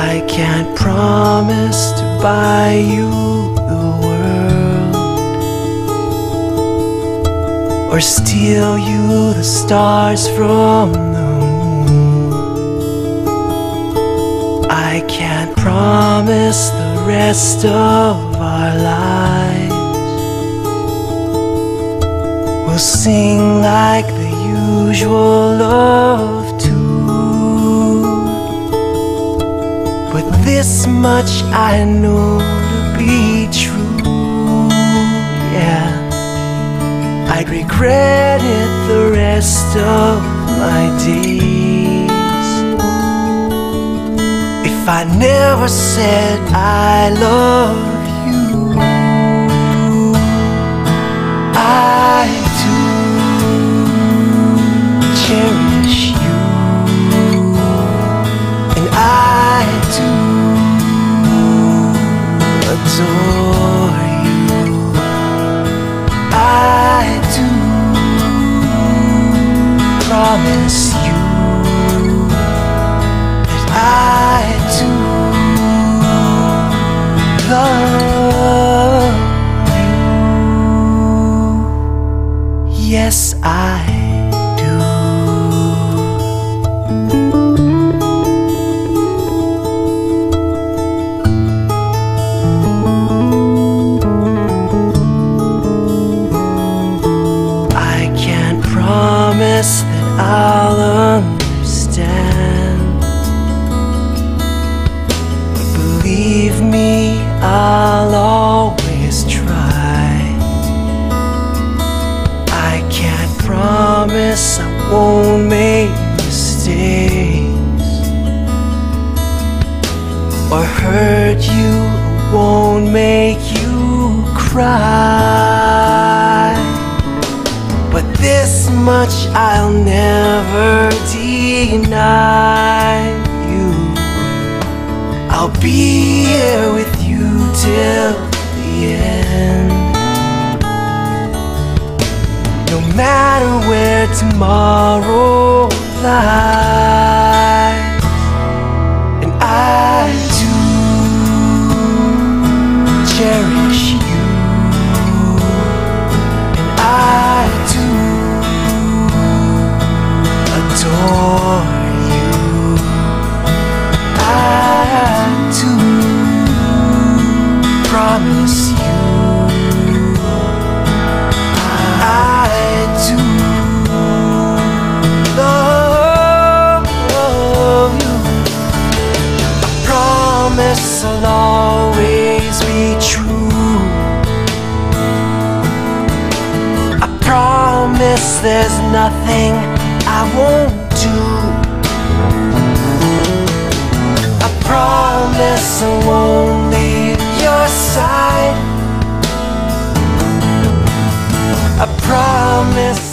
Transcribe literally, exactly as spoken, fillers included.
I can't promise to buy you the world or steal you the stars from the moon. I can't promise the rest of our lives. We'll sing like the usual love tune, but this much I know to be true, yeah, I'd regret it the rest of my days if I never said I love you. I do cherish you, and I do adore you. I do promise you that I do love you. Yes, I do. Promise that I'll understand, but believe me, I'll always try. I can't promise I won't make mistakes or hurt you, or won't make you cry, but this much I'll never deny you. I'll be here with you till the end, no matter where tomorrow lies. And I do cherish you, and I adore you. I do promise you, I do love you. I promise I'll always be true. I promise there's nothing I won't do. I promise I won't leave your side. I promise